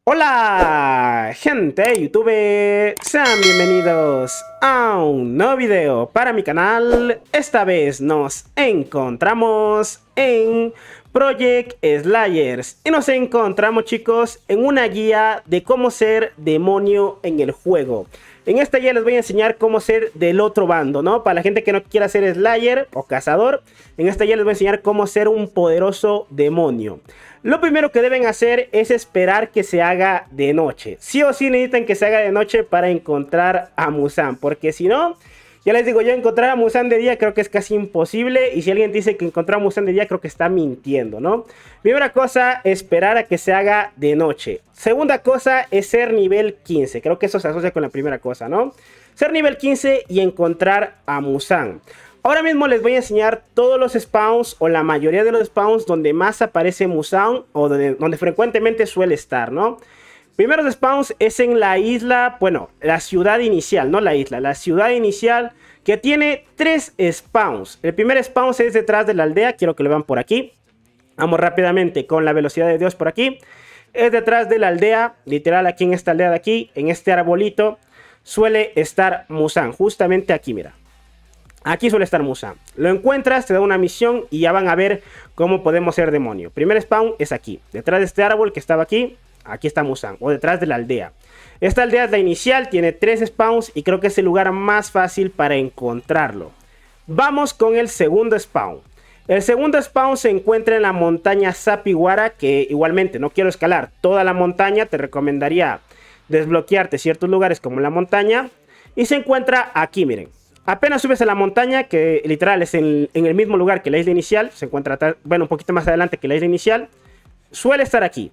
Hola gente de YouTube, sean bienvenidos a un nuevo video para mi canal. Esta vez nos encontramos en Project Slayers y nos encontramos, chicos, en una guía de cómo ser demonio en el juego. En esta guía les voy a enseñar cómo ser del otro bando, ¿no? Para la gente que no quiera ser Slayer o cazador, en esta guía les voy a enseñar cómo ser un poderoso demonio. Lo primero que deben hacer es esperar que se haga de noche. Sí o sí necesitan que se haga de noche para encontrar a Muzan, porque si no, ya les digo yo, encontrar a Muzan de día creo que es casi imposible. Y si alguien dice que encontrar a Muzan de día, creo que está mintiendo, ¿no? Primera cosa, esperar a que se haga de noche. Segunda cosa es ser nivel 15. Creo que eso se asocia con la primera cosa, ¿no? Ser nivel 15 y encontrar a Muzan. Ahora mismo les voy a enseñar todos los spawns o la mayoría de los spawns donde más aparece Muzan o donde frecuentemente suele estar, ¿no? Primeros spawns es en la isla, bueno, la ciudad inicial, no la isla, la ciudad inicial que tiene 3 spawns. El primer spawn es detrás de la aldea, quiero que lo vean por aquí. Vamos rápidamente con la velocidad de Dios por aquí. Es detrás de la aldea, literal aquí en esta aldea de aquí, en este arbolito, suele estar Muzan, justamente aquí, mira. Aquí suele estar Muzan. Lo encuentras, te da una misión y ya van a ver cómo podemos ser demonio. Primer spawn es aquí, detrás de este árbol que estaba aquí. Aquí está Muzan, o detrás de la aldea. Esta aldea es la inicial, tiene 3 spawns y creo que es el lugar más fácil para encontrarlo. Vamos con el segundo spawn. El segundo spawn se encuentra en la montaña Zapiguara, que igualmente no quiero escalar toda la montaña, te recomendaría desbloquearte ciertos lugares como la montaña. Y se encuentra aquí, miren. Apenas subes a la montaña, que literal es en el mismo lugar que la isla inicial, se encuentra, bueno, un poquito más adelante que la isla inicial, suele estar aquí.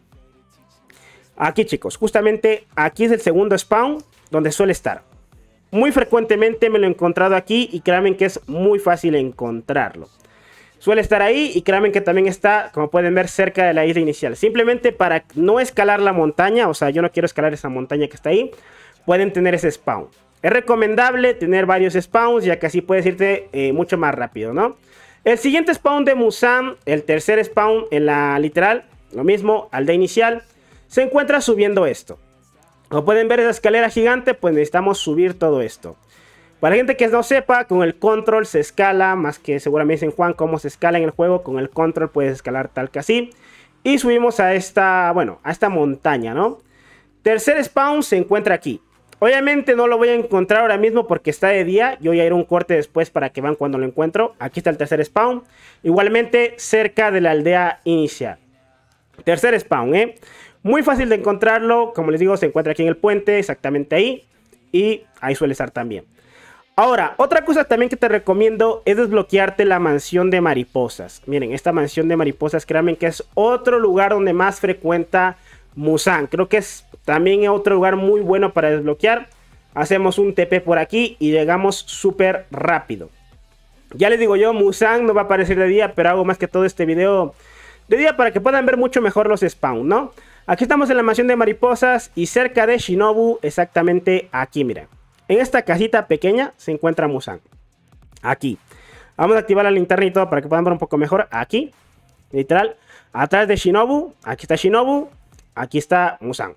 Aquí, chicos, justamente aquí es el segundo spawn donde suele estar. Muy frecuentemente me lo he encontrado aquí y créanme que es muy fácil encontrarlo. Suele estar ahí y créanme que también está, como pueden ver, cerca de la isla inicial. Simplemente para no escalar la montaña, o sea, yo no quiero escalar esa montaña que está ahí, pueden tener ese spawn. Es recomendable tener varios spawns, ya que así puedes irte mucho más rápido, ¿no? El siguiente spawn de Muzan, el tercer spawn en la literal, lo mismo, aldea inicial, se encuentra subiendo esto. Como pueden ver, esa escalera gigante, pues necesitamos subir todo esto. Para la gente que no sepa, con el control se escala, más que seguramente dicen Juan, cómo se escala en el juego, con el control puedes escalar tal que así. Y subimos a esta, bueno, a esta montaña, ¿no? Tercer spawn se encuentra aquí. Obviamente no lo voy a encontrar ahora mismo porque está de día. Yo voy a ir a un corte después para que vean cuando lo encuentro. Aquí está el tercer spawn. Igualmente cerca de la aldea inicial. Tercer spawn, muy fácil de encontrarlo. Como les digo, se encuentra aquí en el puente, exactamente ahí. Y ahí suele estar también. Ahora, otra cosa también que te recomiendo es desbloquearte la mansión de mariposas. Miren, esta mansión de mariposas, créanme que es otro lugar donde más frecuenta Muzan. Creo que es también otro lugar muy bueno para desbloquear. Hacemos un TP por aquí y llegamos súper rápido. Ya les digo yo, Muzan no va a aparecer de día, pero hago más que todo este video de día para que puedan ver mucho mejor los spawns, ¿no? Aquí estamos en la mansión de mariposas y cerca de Shinobu, exactamente aquí, miren. En esta casita pequeña se encuentra Muzan. Aquí. Vamos a activar la linterna y todo para que puedan ver un poco mejor. Aquí, literal, atrás de Shinobu, aquí está Shinobu. Aquí está Muzan.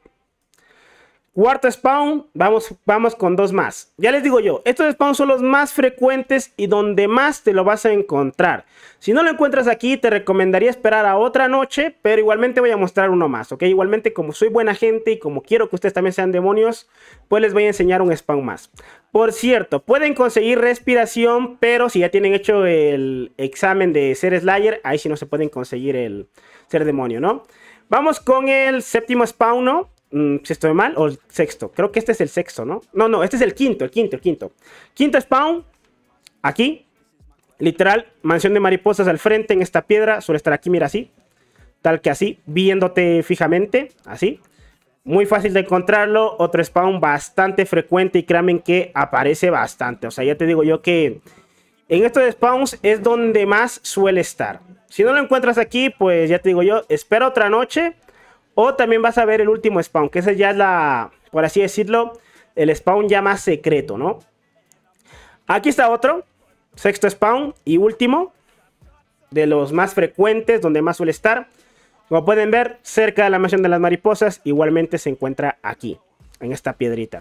Cuarto spawn, vamos con 2 más. Ya les digo yo, estos spawns son los más frecuentes y donde más te lo vas a encontrar. Si no lo encuentras aquí, te recomendaría esperar a otra noche, pero igualmente voy a mostrar uno más, ¿ok? Igualmente, como soy buena gente y como quiero que ustedes también sean demonios, pues les voy a enseñar un spawn más. Por cierto, pueden conseguir respiración, pero si ya tienen hecho el examen de ser Slayer, ahí sí no se pueden conseguir el ser demonio, ¿no? Vamos con el séptimo spawn, ¿no? Si estoy mal, o el sexto. Creo que este es el sexto, ¿no? No, este es el quinto. Quinto spawn, aquí. Literal, mansión de mariposas al frente en esta piedra. Suele estar aquí, mira, así. Tal que así, viéndote fijamente, así. Muy fácil de encontrarlo. Otro spawn bastante frecuente y créanme que aparece bastante. O sea, ya te digo yo que en estos spawns es donde más suele estar. Si no lo encuentras aquí, pues ya te digo yo, espera otra noche. O también vas a ver el último spawn, que ese ya es la, por así decirlo, el spawn ya más secreto, ¿no? Aquí está otro, sexto spawn y último, de los más frecuentes, donde más suele estar. Como pueden ver, cerca de la mansión de las mariposas, igualmente se encuentra aquí, en esta piedrita.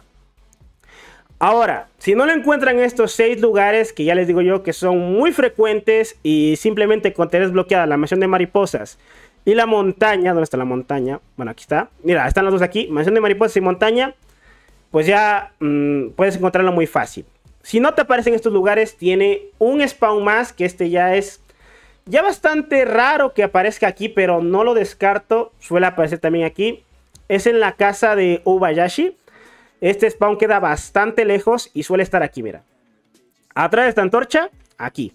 Ahora, si no lo encuentran en estos 6 lugares, que ya les digo yo que son muy frecuentes, y simplemente con tener desbloqueada la mansión de mariposas y la montaña, ¿dónde está la montaña? Bueno, aquí está. Mira, están los dos aquí, mansión de mariposas y montaña, pues ya puedes encontrarlo muy fácil. Si no te aparecen estos lugares, tiene un spawn más, que este ya es ya bastante raro que aparezca aquí, pero no lo descarto, suele aparecer también aquí. Es en la casa de Obayashi. Este spawn queda bastante lejos y suele estar aquí, mira. Atrás de esta antorcha, aquí.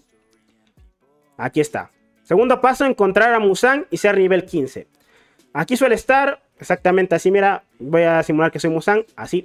Aquí está. Segundo paso, encontrar a Muzan y ser nivel 15. Aquí suele estar exactamente así, mira. Voy a simular que soy Muzan, así.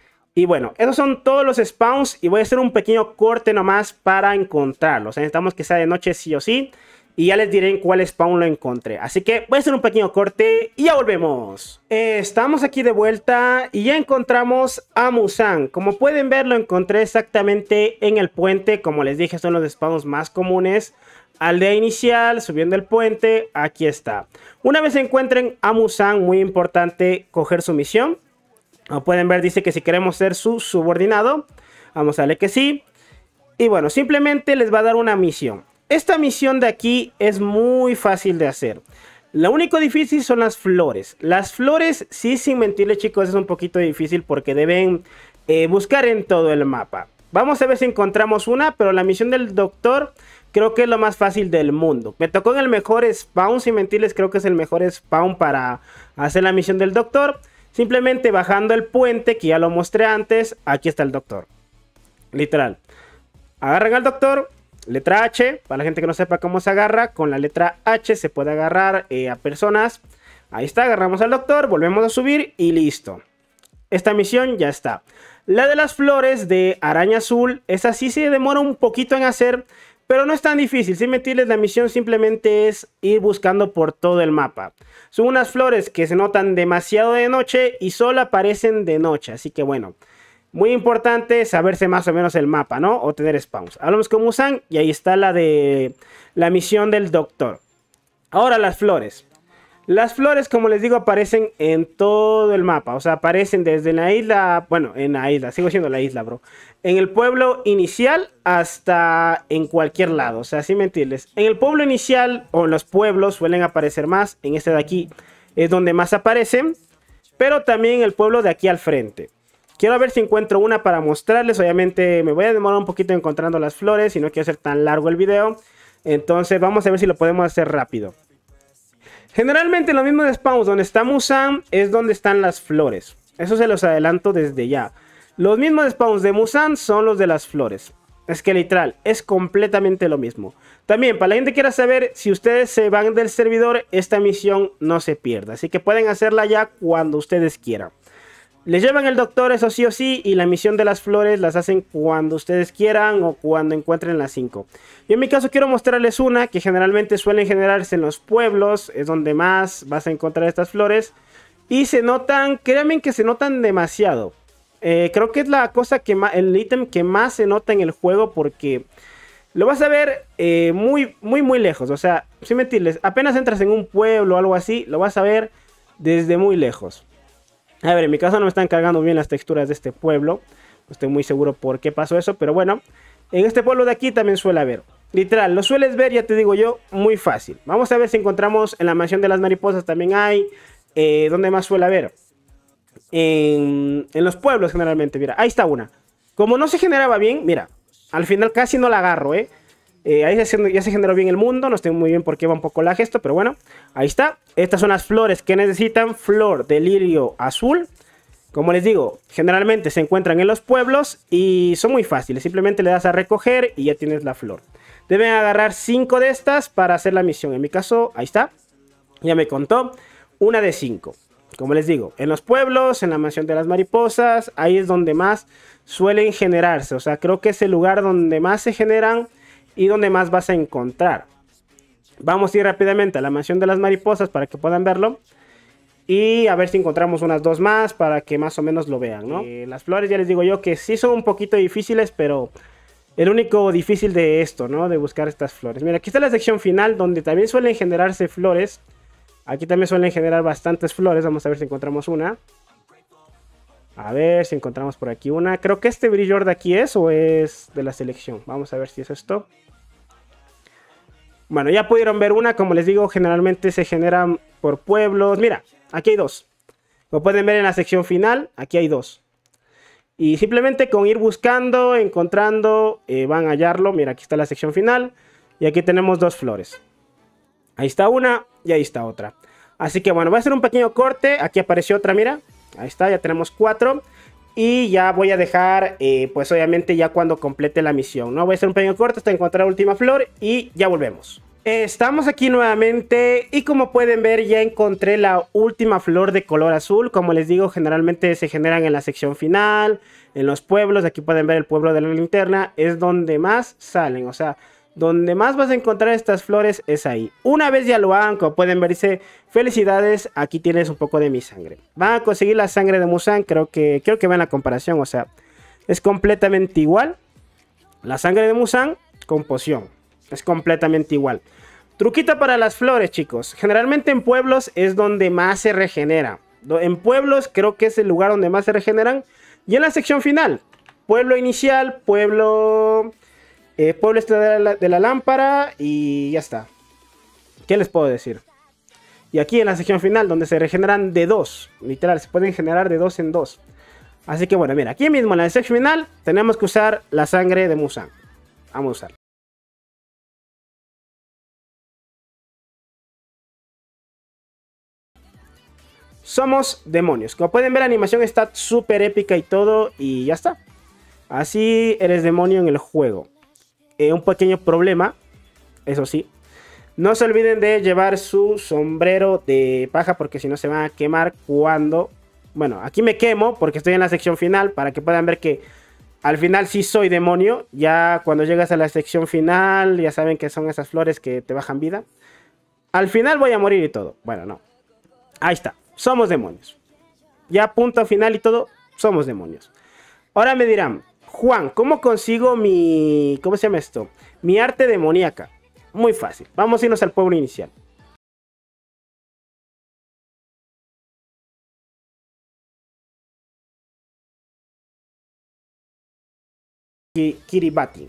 Y bueno, esos son todos los spawns y voy a hacer un pequeño corte nomás para encontrarlos. O sea, necesitamos que sea de noche sí o sí. Y ya les diré en cuál spawn lo encontré. Así que voy a hacer un pequeño corte y ya volvemos. Estamos aquí de vuelta y ya encontramos a Muzan. Como pueden ver, lo encontré exactamente en el puente. Como les dije, son los spawns más comunes. Aldea inicial, subiendo el puente, aquí está. Una vez encuentren a Muzan, muy importante coger su misión. Como pueden ver, dice que si queremos ser su subordinado, vamos a darle que sí. Y bueno, simplemente les va a dar una misión. Esta misión de aquí es muy fácil de hacer. Lo único difícil son las flores. Las flores, sí, sin mentirles, chicos, es un poquito difícil porque deben buscar en todo el mapa. Vamos a ver si encontramos una, pero la misión del doctor creo que es lo más fácil del mundo. Me tocó en el mejor spawn, sin mentirles, creo que es el mejor spawn para hacer la misión del doctor. Simplemente bajando el puente, que ya lo mostré antes, aquí está el doctor. Literal. Agarran al doctor. Letra H, para la gente que no sepa cómo se agarra, con la letra H se puede agarrar a personas. Ahí está, agarramos al doctor, volvemos a subir y listo. Esta misión ya está. La de las flores de araña azul, esa sí se demora un poquito en hacer, pero no es tan difícil. Sin mentirles, la misión simplemente es ir buscando por todo el mapa. Son unas flores que se notan demasiado de noche y solo aparecen de noche, así que bueno. Muy importante saberse más o menos el mapa, ¿no? O tener spawns. Hablamos con Muzan y ahí está la de la misión del doctor. Ahora las flores. Las flores, como les digo, aparecen en todo el mapa. O sea, aparecen desde la isla. Bueno, en la isla. Sigo siendo la isla, bro. En el pueblo inicial hasta en cualquier lado. O sea, sin mentirles. En el pueblo inicial o en los pueblos suelen aparecer más. En este de aquí es donde más aparecen. Pero también en el pueblo de aquí al frente. Quiero ver si encuentro una para mostrarles. Obviamente me voy a demorar un poquito encontrando las flores y no quiero hacer tan largo el video. Entonces vamos a ver si lo podemos hacer rápido. Generalmente en los mismos spawns donde está Muzan es donde están las flores. Eso se los adelanto desde ya. Los mismos spawns de Muzan son los de las flores. Es que literal, es completamente lo mismo. También, para la gente que quiera saber, si ustedes se van del servidor, esta misión no se pierda. Así que pueden hacerla ya cuando ustedes quieran. Les llevan el doctor, eso sí o sí, y la misión de las flores las hacen cuando ustedes quieran o cuando encuentren las 5. Yo en mi caso quiero mostrarles una que generalmente suelen generarse en los pueblos, es donde más vas a encontrar estas flores. Y se notan, créanme que se notan demasiado. Creo que es la cosa que más, el ítem que más se nota en el juego porque lo vas a ver muy lejos. O sea, sin mentirles, apenas entras en un pueblo o algo así, lo vas a ver desde muy lejos. A ver, en mi caso no me están cargando bien las texturas de este pueblo. No estoy muy seguro por qué pasó eso, pero bueno. En este pueblo de aquí también suele haber. Literal, lo sueles ver, ya te digo yo, muy fácil. Vamos a ver si encontramos en la mansión de las mariposas también hay. ¿Dónde más suele haber? En los pueblos generalmente, mira, ahí está una. Como no se generaba bien, mira, al final casi no la agarro, ahí ya se generó bien el mundo. No estoy muy bien por qué va un poco la gesto, pero bueno, ahí está. Estas son las flores que necesitan. Flor de lirio azul. Como les digo, generalmente se encuentran en los pueblos y son muy fáciles. Simplemente le das a recoger y ya tienes la flor. Deben agarrar 5 de estas para hacer la misión. En mi caso, ahí está. Ya me contó. Una de 5. Como les digo, en los pueblos, en la mansión de las mariposas, ahí es donde más suelen generarse. O sea, creo que es el lugar donde más se generan y donde más vas a encontrar. Vamos a ir rápidamente a la mansión de las mariposas para que puedan verlo. Y a ver si encontramos unas 2 más para que más o menos lo vean, ¿no? Las flores ya les digo yo que sí son un poquito difíciles, pero el único difícil de esto, ¿no? De buscar estas flores. Mira, aquí está la sección final donde también suelen generarse flores. Aquí también suelen generar bastantes flores. Vamos a ver si encontramos una. A ver si encontramos por aquí una. Creo que este brillo de aquí es o es de la selección. Vamos a ver si es esto. Bueno, ya pudieron ver una. Como les digo, generalmente se generan por pueblos. Mira, aquí hay dos. Lo pueden ver en la sección final. Aquí hay dos. Y simplemente con ir buscando, encontrando, van a hallarlo. Mira, aquí está la sección final. Y aquí tenemos dos flores. Ahí está una y ahí está otra. Así que bueno, voy a hacer un pequeño corte. Aquí apareció otra, mira. Ahí está, ya tenemos 4. Y ya voy a dejar, pues obviamente ya cuando complete la misión, ¿no? Voy a hacer un pequeño corte hasta encontrar la última flor y ya volvemos. Estamos aquí nuevamente y como pueden ver ya encontré la última flor de color azul. Como les digo, generalmente se generan en la sección final, en los pueblos. Aquí pueden ver el pueblo de la linterna, es donde más salen, o sea, donde más vas a encontrar estas flores es ahí. Una vez ya lo hagan, como pueden ver, dice felicidades, aquí tienes un poco de mi sangre. Van a conseguir la sangre de Muzan, creo que vean la comparación, o sea, es completamente igual. La sangre de Muzan con poción, es completamente igual. Truquito para las flores, chicos. Generalmente en pueblos es donde más se regenera. En pueblos creo que es el lugar donde más se regeneran. Y en la sección final, pueblo inicial, pueblo de la lámpara y ya está. ¿Qué les puedo decir? Y aquí en la sección final donde se regeneran de 2. Literal, se pueden generar de 2 en 2. Así que bueno, mira, aquí mismo en la sección final tenemos que usar la sangre de Muzan. Vamos a usarla. Somos demonios. Como pueden ver, la animación está súper épica y todo. Y ya está. Así eres demonio en el juego. Un pequeño problema, eso sí. No se olviden de llevar su sombrero de paja porque si no se van a quemar cuando... Bueno, aquí me quemo porque estoy en la sección final para que puedan ver que al final sí soy demonio. Ya cuando llegas a la sección final ya saben que son esas flores que te bajan vida. Al final voy a morir y todo. Bueno, no. Ahí está. Somos demonios. Ya punto final y todo, somos demonios. Ahora me dirán, Juan, ¿cómo consigo mi... ¿Cómo se llama esto? Mi arte demoníaca. Muy fácil. Vamos a irnos al pueblo inicial. Kiribati.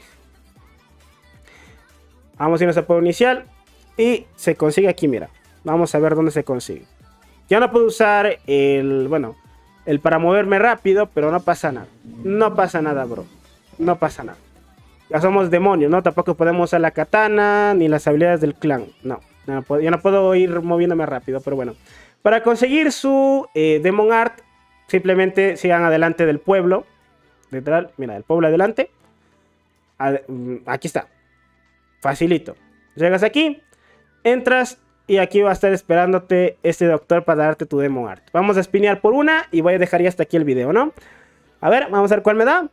Vamos a irnos al pueblo inicial. Y se consigue aquí, mira. Vamos a ver dónde se consigue. Ya no puedo usar el... Bueno, el para moverme rápido, pero no pasa nada. No pasa nada, bro. No pasa nada. Ya somos demonios, ¿no? Tampoco podemos usar la katana ni las habilidades del clan. No, ya no puedo ir moviéndome rápido, pero bueno. Para conseguir su Demon Art, simplemente sigan adelante del pueblo. Literal, mira, el pueblo adelante. Aquí está. Facilito. Llegas aquí, entras y aquí va a estar esperándote este doctor para darte tu Demon Art. Vamos a spinear por una y voy a dejar ya hasta aquí el video, ¿no? A ver, vamos a ver cuál me da.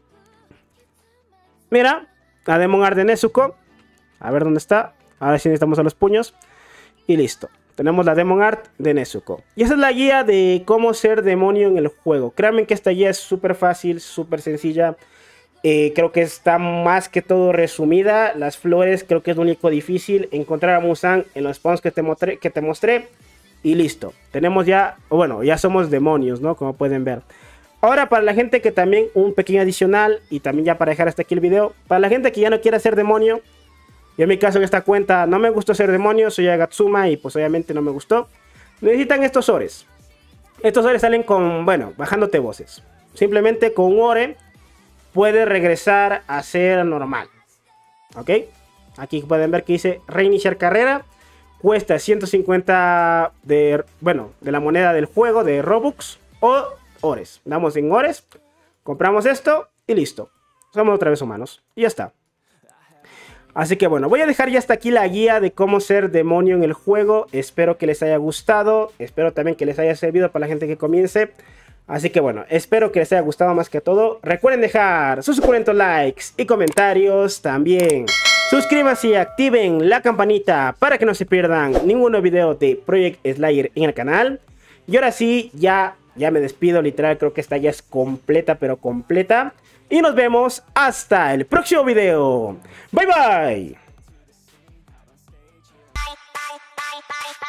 Mira, la Demon Art de Nezuko. A ver dónde está. Ahora sí necesitamos a los puños. Y listo. Tenemos la Demon Art de Nezuko. Y esa es la guía de cómo ser demonio en el juego. Créanme que esta guía es súper fácil, súper sencilla. Creo que está más que todo resumida. Las flores creo que es lo único difícil. Encontrar a Muzan en los spawns que te mostré. Y listo. Tenemos ya, bueno, ya somos demonios, ¿no? Como pueden ver. Ahora para la gente que también, un pequeño adicional. Y también ya para dejar hasta aquí el video. Para la gente que ya no quiera ser demonio. Y en mi caso en esta cuenta no me gustó ser demonio. Soy Agatsuma y pues obviamente no me gustó. Necesitan estos ores. Estos ores salen con, bueno, bajándote voces. Simplemente con un ore puede regresar a ser normal. ¿Ok? Aquí pueden ver que dice reiniciar carrera. Cuesta 150 de la moneda del juego de Robux o ores. Damos en ores. Compramos esto y listo. Somos otra vez humanos. Y ya está. Así que bueno, voy a dejar ya hasta aquí la guía de cómo ser demonio en el juego. Espero que les haya gustado. Espero también que les haya servido para la gente que comience. Así que bueno, espero que les haya gustado más que todo. Recuerden dejar sus suculentos likes y comentarios también. Suscríbanse y activen la campanita para que no se pierdan ningún nuevo video de Project Slayer en el canal. Y ahora sí, ya me despido, literal, creo que esta ya es completa, pero completa. Y nos vemos hasta el próximo video. Bye bye.